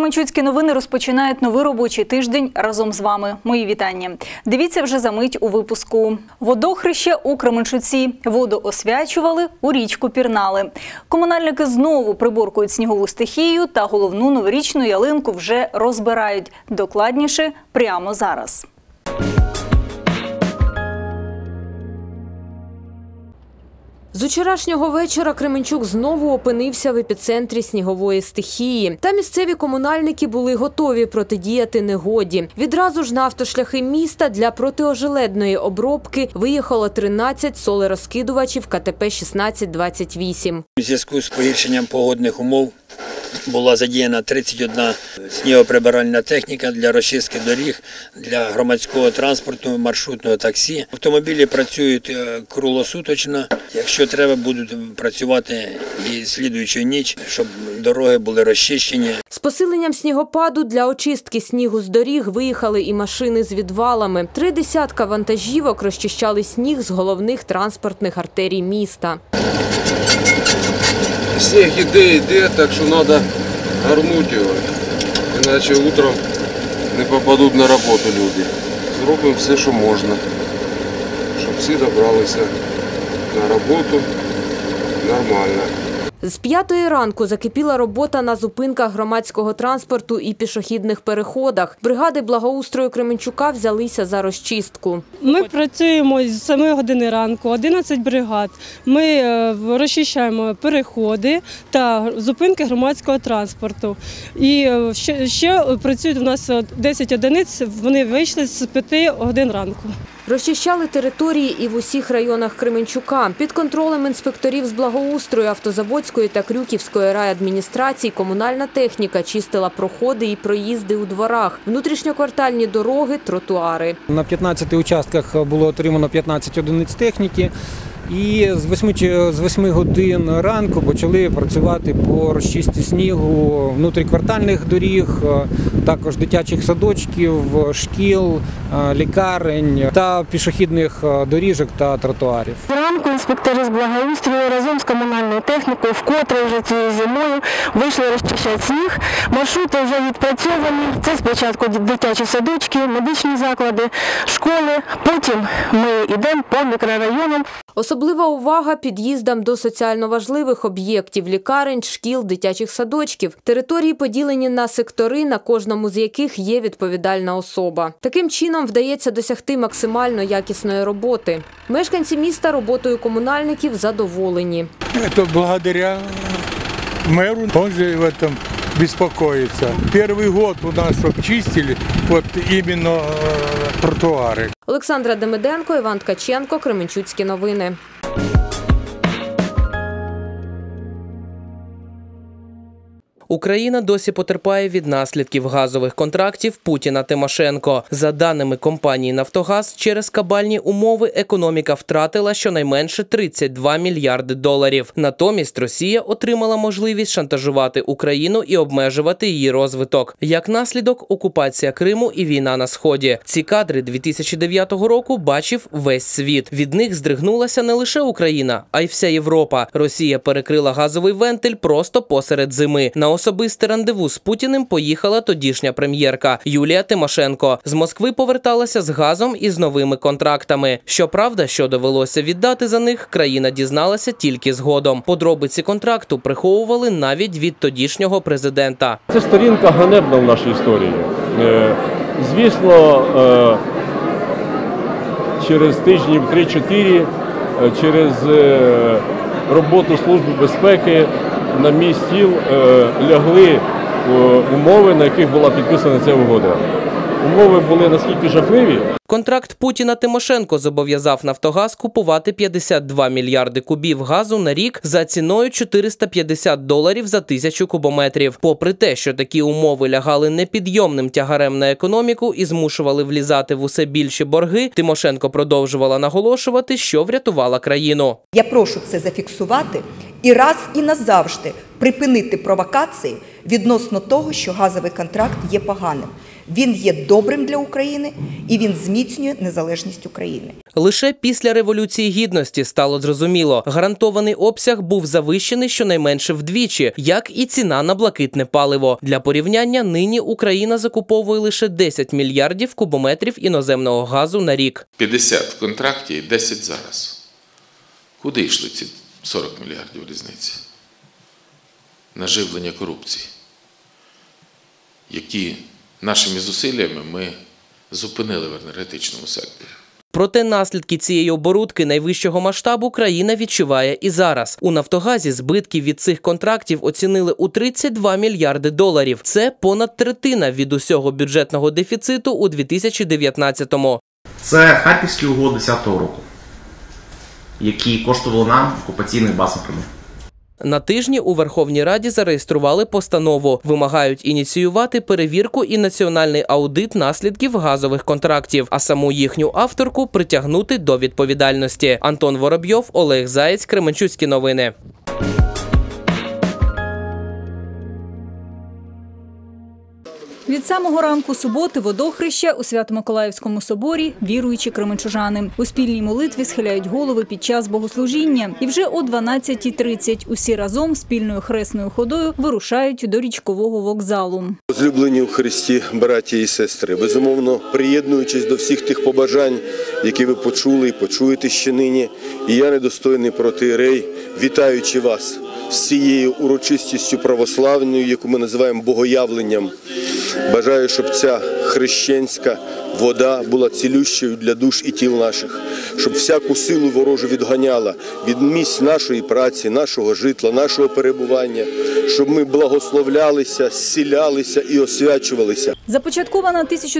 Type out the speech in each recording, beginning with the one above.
Кременчуцькі новини розпочинають новий робочий тиждень разом з вами. Мої вітання. Дивіться вже за мить у випуску. Водохреще у Кременчуці. Воду освячували, у річку пірнали. Комунальники знову приборкують снігову стихію та головну новорічну ялинку вже розбирають. Докладніше прямо зараз. З учорашнього вечора Кременчук знову опинився в епіцентрі снігової стихії. Та місцеві комунальники були готові протидіяти негоді. Відразу ж на автошляхи міста для протиожеледної обробки виїхало 13 солерозкидувачів КТП-1628. У зв'язку з погіршенням погодних умов була задіяна 31 снігоприбиральна техніка для розчистки доріг, для громадського транспорту, маршрутного таксі. Автомобілі працюють круглосуточно. Якщо треба, будуть працювати і слідуючу ніч, щоб дороги були розчищені. З посиленням снігопаду для очистки снігу з доріг виїхали і машини з відвалами. 3 десятка вантажівок розчищали сніг з головних транспортних артерій міста. Снег йде, так що треба горнути його, іначе утром не попадуть на роботу люди. Зробимо все, що можна, щоб всі добралися на роботу нормально. З 5-ї ранку закипіла робота на зупинках громадського транспорту і пішохідних переходах. Бригади благоустрою Кременчука взялися за розчистку. Ми працюємо з 7 години ранку, 11 бригад. Ми розчищаємо переходи та зупинки громадського транспорту. І ще працюють у нас 10 одиниць, вони вийшли з 5 годин ранку. Розчищали території і в усіх районах Кременчука. Під контролем інспекторів з благоустрою Автозаводської та Крюківської райадміністрацій комунальна техніка чистила проходи і проїзди у дворах, внутрішньоквартальні дороги, тротуари. На 15 участках було отримано 15 одиниць техніки. І з 8 годин ранку почали працювати по розчистці снігу внутріквартальних доріг, також дитячих садочків, шкіл, лікарень та пішохідних доріжок та тротуарів. Зранку інспектори з благоустрою разом з комунальною технікою вкотре вже цією зимою вийшли розчищати сніг. Маршрути вже відпрацьовані. Це спочатку дитячі садочки, медичні заклади, школи. Потім ми йдемо по мікрорайонам. Особлива увага під'їздам до соціально важливих об'єктів – лікарень, шкіл, дитячих садочків. Території поділені на сектори, на кожному з яких є відповідальна особа. Таким чином вдається досягти максимально якісної роботи. Мешканці міста роботою комунальників задоволені. Це благодаря мэру, он же в этом беспокоится. Первый год у нас чистили вот именно тротуари. Олександра Демиденко, Іван Ткаченко, Кременчуцькі новини. Україна досі потерпає від наслідків газових контрактів Путіна-Тимошенко. За даними компанії «Нафтогаз», через кабальні умови економіка втратила щонайменше 32 мільярди доларів. Натомість Росія отримала можливість шантажувати Україну і обмежувати її розвиток. Як наслідок – окупація Криму і війна на Сході. Ці кадри 2009 року бачив весь світ. Від них здригнулася не лише Україна, а й вся Європа. Росія перекрила газовий вентиль просто посеред зими. На особисте рандеву з Путіним поїхала тодішня прем'єрка Юлія Тимошенко. З Москви поверталася з газом і з новими контрактами. Щоправда, що довелося віддати за них, країна дізналася тільки згодом. Подробиці контракту приховували навіть від тодішнього президента. Це сторінка ганебна в нашій історії. Звісно, через тижнів 3-4, через роботу Служби безпеки на мій стіл лягли умови, на яких була підписана ця угода. Умови були наскільки жахливі. Контракт Путіна-Тимошенко зобов'язав «Нафтогаз» купувати 52 мільярди кубів газу на рік за ціною $450 за 1000 кубометрів. Попри те, що такі умови лягали непідйомним тягарем на економіку і змушували влізати в усе більші борги, Тимошенко продовжувала наголошувати, що врятувала країну. Я прошу це зафіксувати і раз і назавжди припинити провокації відносно того, що газовий контракт є поганим. Він є добрим для України і він зміцнює незалежність України. Лише після Революції Гідності стало зрозуміло, гарантований обсяг був завищений щонайменше вдвічі, як і ціна на блакитне паливо. Для порівняння, нині Україна закуповує лише 10 мільярдів кубометрів іноземного газу на рік. 50 в контракті і 10 зараз. Куди йшли ці 40 мільярдів різниці? На живлення корупції, які нашими зусиллями ми зупинили в енергетичному секторі. Проте наслідки цієї оборудки найвищого масштабу країна відчуває і зараз. У «Нафтогазі» збитки від цих контрактів оцінили у 32 мільярди доларів. Це понад третина від усього бюджетного дефіциту у 2019-му. Це Харківські угоди 10-го року, які коштували нам окупаційних баз на Криму. На тижні у Верховній Раді зареєстрували постанову. Вимагають ініціювати перевірку і національний аудит наслідків газових контрактів, а саму їхню авторку притягнути до відповідальності. Антон Воробйов, Олег Заєць, Кременчуцькі новини. Від самого ранку суботи водохреща у Свято-Миколаївському соборі віруючі кременчужани. У спільній молитві схиляють голови під час богослужіння. І вже о 12:30 усі разом спільною хресною ходою вирушають до річкового вокзалу. Возлюблені у Христі, браті і сестри, безумовно, приєднуючись до всіх тих побажань, які ви почули і почуєте ще нині, і я, недостойний протоієрей, вітаючи вас з цією урочистістю православною, яку ми називаємо богоявленням, бажаю, щоб ця хрещенська вода була цілющою для душ і тіл наших, щоб всяку силу ворожу відганяла від місць нашої праці, нашого житла, нашого перебування, щоб ми благословлялися, зцілялися і освячувалися. Започаткована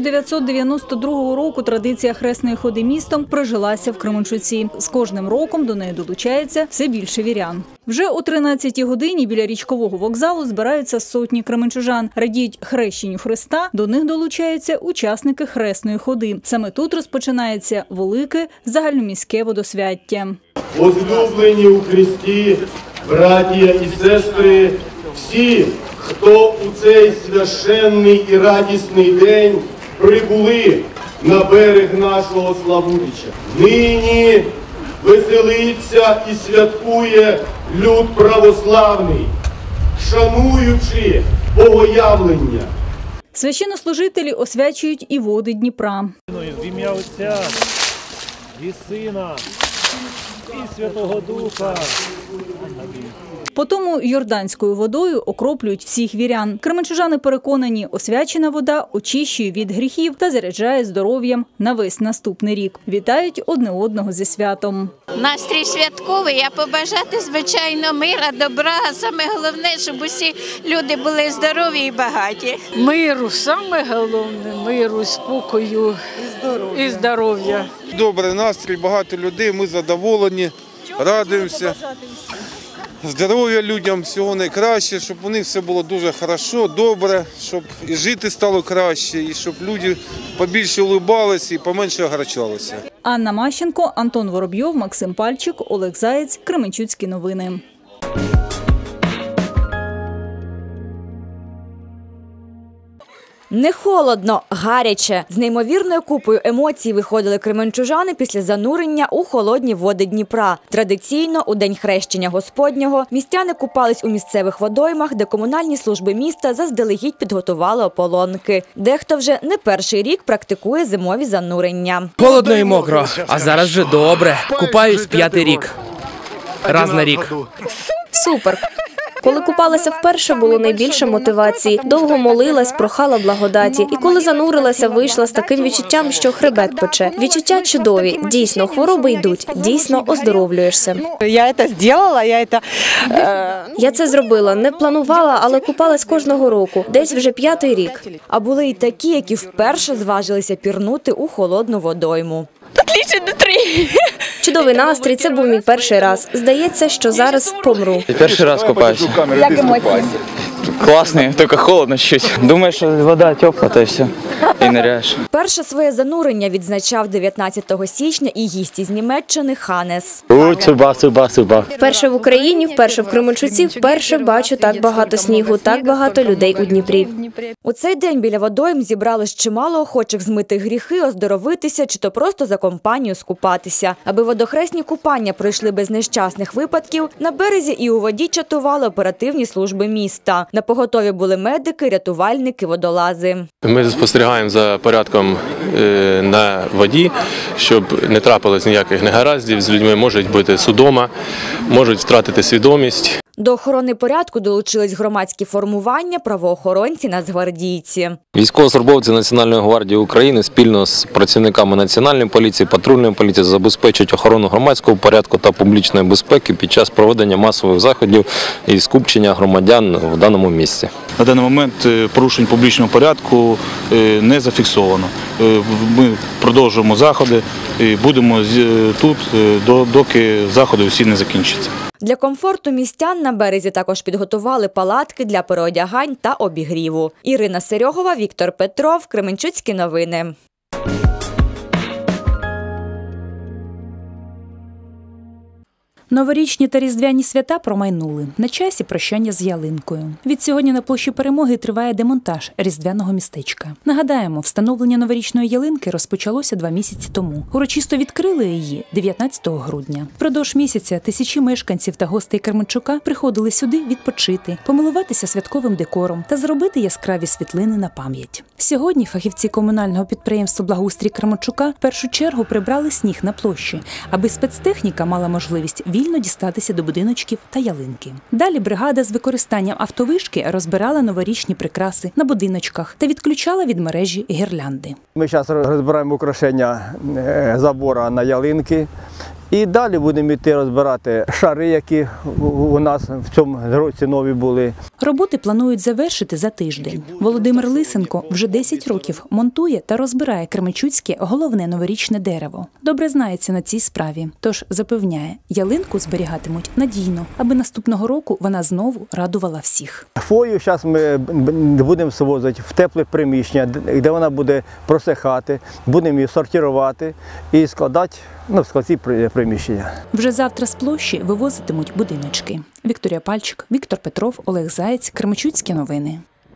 1992 року традиція хресної ходи містом прижилася в Кременчуці. З кожним роком до неї долучається все більше вірян. Вже о 13-й годині біля річкового вокзалу збираються сотні кременчужан. Радіють хрещенню Христа, до них долучаються учасники хресної ходи. Саме тут розпочинається велике загальноміське водосвяття. Возлюблені у Христі, братія і сестри, всі, хто у цей священний і радісний день прибули на берег нашого Славутича. Нині веселиться і святкує люд православний, шануючи богоявлення. Священнослужителі освячують і води Дніпра. В ім'я Отця і Сина і Святого Духа. Потому йорданською водою окроплюють всіх вірян. Кременчужани переконані, освячена вода очищує від гріхів та заряджає здоров'ям на весь наступний рік. Вітають одне одного зі святом. Настрій святковий, а побажати, звичайно, мира, добра, а саме головне, щоб усі люди були здорові і багаті. Миру, саме головне, миру, спокою і здоров'я. Добрий настрій, багато людей, ми задоволені, радуємося. Здоров'я людям, всього найкраще, щоб у них все було дуже хорошо, добре, щоб і жити стало краще, і щоб люди побільше улыбалися і поменше огорчалися. Анна Мащенко, Антон Воробйов, Максим Пальчик, Олег Заєць, Кременчуцькі новини. Не холодно, гаряче. З неймовірною купою емоцій виходили кременчужани після занурення у холодні води Дніпра. Традиційно, у День хрещення Господнього, містяни купались у місцевих водоймах, де комунальні служби міста заздалегідь підготували ополонки. Дехто вже не перший рік практикує зимові занурення. Холодно і мокро, а зараз вже добре. Купаюсь 5-й рік. Раз на рік. Супер! Коли купалася вперше, було найбільше мотивації. Довго молилась, прохала благодаті. І коли занурилася, вийшла з таким відчуттям, що хребет пече. Відчуття чудові. Дійсно, хвороби йдуть. Дійсно, оздоровлюєшся. Я це зробила. Не планувала, але купалась кожного року. Десь вже 5-й рік. А були й такі, які вперше зважилися пірнути у холодну водойму. Чудовий настрій, це був мій перший раз. Здається, що зараз помру. Перший раз купаюся. Як емоції? Класний, тільки холодно чуть. Думаю, що вода тепла, то і все. і ниряєш. Перше своє занурення відзначав 19 січня і гість із Німеччини Ханес. Вперше в Україні, вперше в Кременчуці, вперше бачу так багато снігу, так багато людей у Дніпрі. У цей день біля водойм зібралось чимало охочих змити гріхи, оздоровитися чи то просто за компанію скупатися. Аби водохресні купання пройшли без нещасних випадків, на березі і у воді чатували оперативні служби міста. На поготові були медики, рятувальники, водолази. Ми спостерігаємо за порядком на воді, щоб не трапилось ніяких негараздів. З людьми можуть бути судома, можуть втратити свідомість. До охорони порядку долучились громадські формування, правоохоронці, нацгвардійці. Військовослужбовці Національної гвардії України спільно з працівниками Національної поліції, патрульної поліції забезпечують охорону громадського порядку та публічної безпеки під час проведення масових заходів і скупчення громадян в даному місці. На даний момент порушень публічного порядку не зафіксовано. Ми продовжуємо заходи і будемо тут, доки заходи всі не закінчаться. Для комфорту містян на березі також підготували палатки для переодягань та обігріву. Ірина Серьогова, Віктор Петров, Кременчуцькі новини. Новорічні та різдвяні свята промайнули. На часі прощання з ялинкою. Відсьогодні на площі Перемоги триває демонтаж різдвяного містечка. Нагадаємо, встановлення новорічної ялинки розпочалося 2 місяці тому. Урочисто відкрили її 19 грудня. Впродовж місяця тисячі мешканців та гостей Кременчука приходили сюди відпочити, помилуватися святковим декором та зробити яскраві світлини на пам'ять. Сьогодні фахівці комунального підприємства «Благоустрій Кременчука» в першу чергу прибрали сніг на площі, аби спецтехніка мала можливість вільно дістатися до будиночків та ялинки. Далі бригада з використанням автовишки розбирала новорічні прикраси на будиночках та відключала від мережі гірлянди. Ми зараз розбираємо украшення забору на ялинки. І далі будемо йти розбирати шари, які у нас в цьому році нові були. Роботи планують завершити за тиждень. Володимир Лисенко вже 10 років монтує та розбирає кременчуцьке головне новорічне дерево. Добре знається на цій справі, тож запевняє, ялинку зберігатимуть надійно, аби наступного року вона знову радувала всіх. Фою зараз ми будемо свозити в тепле приміщення, де вона буде просихати, будемо її сортувати і складати в складці приміщення. Вже завтра з площі вивозитимуть будиночки. Вікторія Пальчик, Віктор Петров, Олег Заєць, Кременчуцькі новини.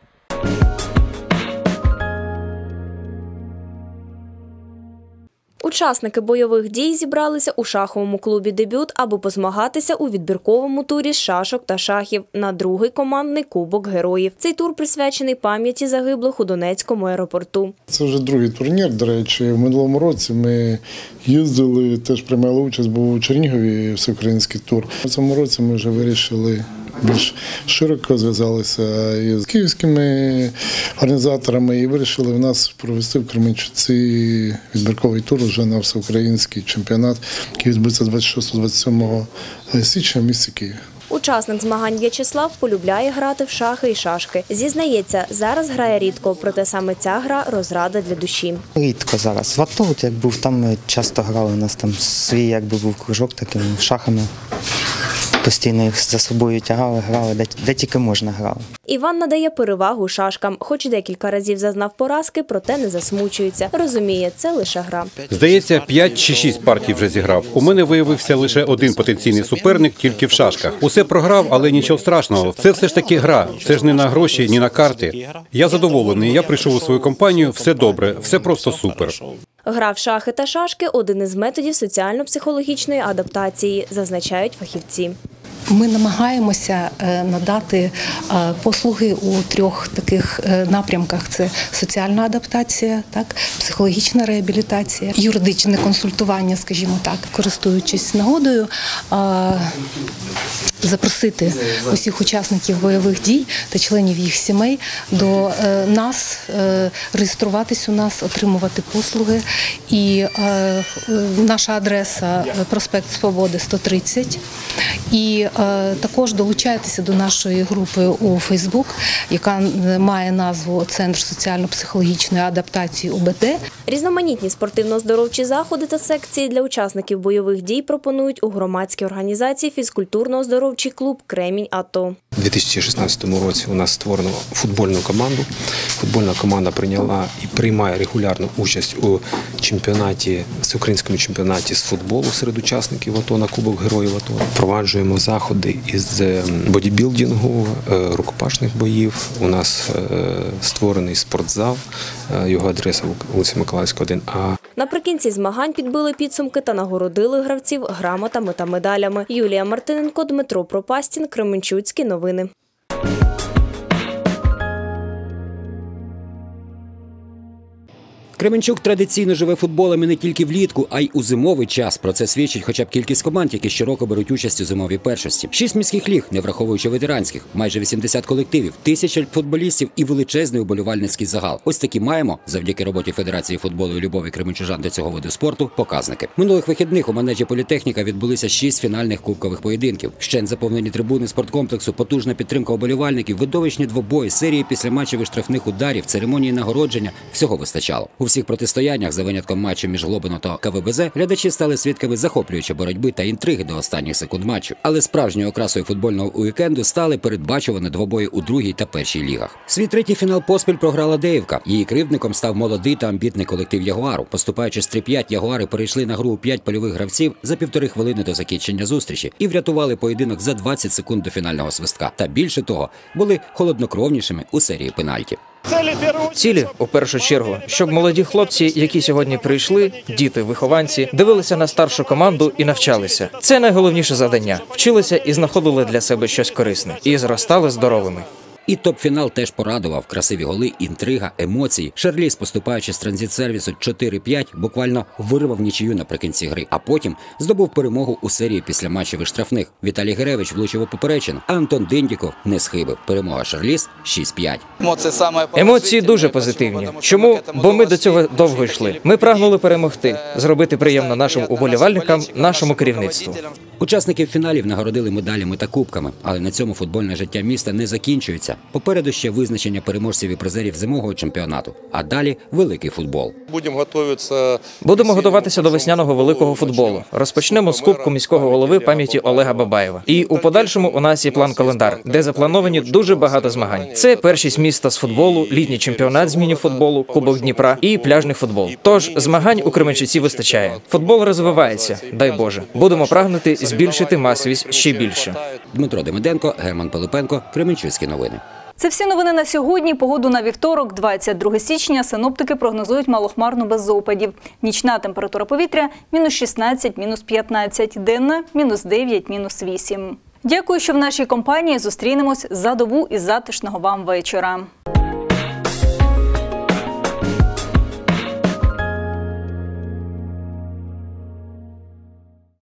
Учасники бойових дій зібралися у шаховому клубі «Дебют», аби позмагатися у відбірковому турі з шашок та шахів на другий командний Кубок Героїв. Цей тур присвячений пам'яті загиблих у Донецькому аеропорту. Це вже другий турнір, до речі. В минулому році ми їздили, теж приймали участь, був у Чернігові всеукраїнський тур. У цьому році ми вже вирішили більш широко зв'язалися із київськими організаторами і вирішили в нас провести в Кременчуці відбірковий тур вже на всеукраїнський чемпіонат, який відбудеться 26-27 січня в місті Києві. Учасник змагань В'ячеслав полюбляє грати в шахи і шашки. Зізнається, зараз грає рідко, проте саме ця гра – розрада для душі. Рідко зараз. В АТО, як був, там часто грали, у нас там свій якби був кружок таким шахами. Постійно їх за собою тягали, грали, де тільки можна грали. Іван надає перевагу шашкам. Хоч декілька разів зазнав поразки, проте не засмучується. Розуміє, це лише гра. Здається, 5 чи 6 партій вже зіграв. У мене виявився лише один потенційний суперник, тільки в шашках. Усе програв, але нічого страшного. Це все ж таки гра. Це ж не на гроші, ні на карти. Я задоволений, я прийшов у свою компанію, все добре, все просто супер. Гра в шахи та шашки – один із методів соціально-психологічної адаптації, зазначають фахівці. Ми намагаємося надати послуги у 3 таких напрямках. Це соціальна адаптація, психологічна реабілітація, юридичне консультування, скажімо так. Користуючись нагодою, запросити усіх учасників бойових дій та членів їх сімей до нас, реєструватись у нас, отримувати послуги. І наша адреса – проспект Свободи, 130. І також долучайтеся до нашої групи у Фейсбук, яка має назву «Центр соціально-психологічної адаптації УБД». Різноманітні спортивно-оздоровчі заходи та секції для учасників бойових дій пропонують у громадській організації фізкультурно-оздоровчого оздоровчий клуб «Кремінь АТО». У 2016 році у нас створено футбольну команду. Футбольна команда прийняла і приймає регулярну участь у чемпіонаті, всеукраїнському чемпіонаті з футболу серед учасників АТО на Кубок Героїв АТО. Впроваджуємо заходи із бодібілдингу, рукопашних боїв. У нас створений спортзал, його адреса вулиця Миколаївська, 1А. Наприкінці змагань підбили підсумки та нагородили гравців грамотами та медалями. Юлія Мартиненко, Дмитро Пропастін, Кременчуцькі новини. Кременчук традиційно живе футболом і не тільки влітку, а й у зимовий час. Про це свідчить хоча б кількість команд, які щороку беруть участь у зимовій першості. 6 міських ліг, не враховуючи ветеранських, майже 80 колективів, 1000 футболістів і величезний уболівальницький загал. Ось такі маємо, завдяки роботі Федерації футболу і любові кременчужан до цього виду спорту, показники. Минулих вихідних у манежі Політехніка відбулися 6 фінальних кубкових поєдинків. Вщент заповнені трибуни спорткомплексу, потужна підтримка уболівальників, видовищні двобої, серії післяматчевих штрафних ударів, церемонії нагородження – всього вистачало. У всіх протистояннях, за винятком матчу між Глобино та КВБЗ, глядачі стали свідками захоплюючої боротьби та інтриги до останніх секунд матчу. Але справжньою окрасою футбольного уікенду стали передбачувані двобої у другій та першій лігах. Свій третій фінал поспіль програла Деївка. Її кривдником став молодий та амбітний колектив Ягуару. Поступаючи з 3-5, Ягуари перейшли на гру у 5 польових гравців за 1,5 хвилини до закінчення зустрічі і врятували поєдинок за 20 секунд до фінального свистка. Та більше того, були холоднокровнішими у серії пенальті. Цілі, у першу чергу, щоб молоді хлопці, які сьогодні прийшли, діти, вихованці, дивилися на старшу команду і навчалися. Це найголовніше завдання. Вчилися і знаходили для себе щось корисне. І зростали здоровими. І топ-фінал теж порадував. Красиві голи, інтрига, емоції. Шарліз, поступаючи з транзит-сервісу 4-5, буквально вирвав нічию наприкінці гри, а потім здобув перемогу у серії післяматчевих штрафних. Віталій Геревич влучив у поперечину, а Антон Диндіков не схибив. Перемога Шарліз 6-5. Емоції дуже позитивні. Чому? Бо ми до цього довго йшли. Ми прагнули перемогти, зробити приємно нашим уболівальникам, нашому керівництву. Учасників фіналів нагородили медалями та кубками, але на цьому футбольне життя міста не закінчується. Попереду ще визначення переможців і призерів зимового чемпіонату, а далі великий футбол. Будемо готуватися до весняного великого футболу. Розпочнемо з Кубку міського голови пам'яті Олега Бабаєва. І у подальшому у нас є план-календар, де заплановані дуже багато змагань. Це першість міста з футболу, літній чемпіонат з міні-футболу, Кубок Дніпра і пляжний футбол. Тож змагань у Кременчуці вистачає. Футбол розвивається, дай Боже. Будемо прагнути збільшити масовість ще більше. Дмитро Демиденко, Герман Пилипенко, Кременчуцькі новини. Це всі новини на сьогодні. Погоду на вівторок, 22 січня, синоптики прогнозують малохмарно без опадів. Нічна температура повітря – -16, -15, денна – -9, -8. Дякую, що в нашій компанії зустрінемось за добу і затишного вам вечора.